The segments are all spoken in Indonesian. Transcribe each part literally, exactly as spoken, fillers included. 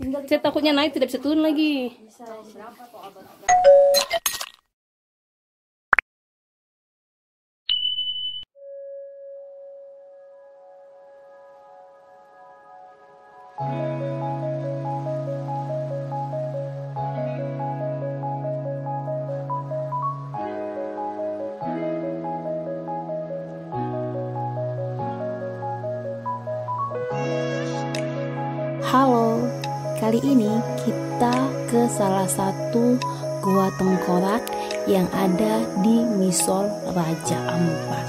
Saya takutnya naik tidak bisa turun lagi. Halo, kali ini kita ke salah satu gua tengkorak yang ada di Misol Raja Ampat.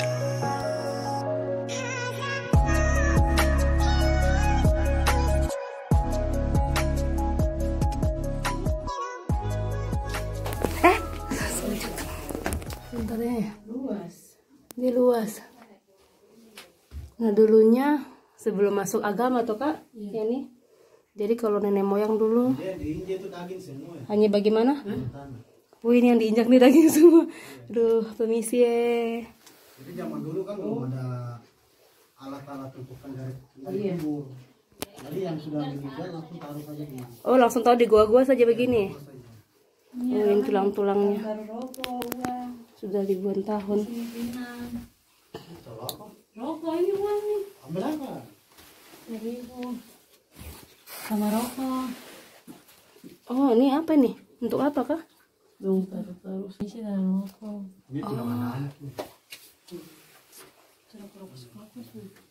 Eh, bentar ya. Luas. Ini luas. Nah dulunya sebelum masuk agama tuh kak, ya nih. Jadi kalau nenek moyang dulu hanya bagaimana? Wih, ini yang diinjak nih daging semua. Aduh, permisi ya. Jadi zaman dulu kan belum ada alat-alat untuk dari kubur. Jadi yang sudah meninggal langsung taruh saja di. Oh, langsung taruh di gua-gua saja begini. Oh, ini tulang-tulangnya. Sudah ribuan tahun. Rokok ini uang nih. Ambil apa? Seribu. Sama rokok. Oh, ini apa nih? Untuk apa kah? Dong taruh-taruh sih dalam rokok. Ini tidak ada anak. Cara rokok sepakus nih.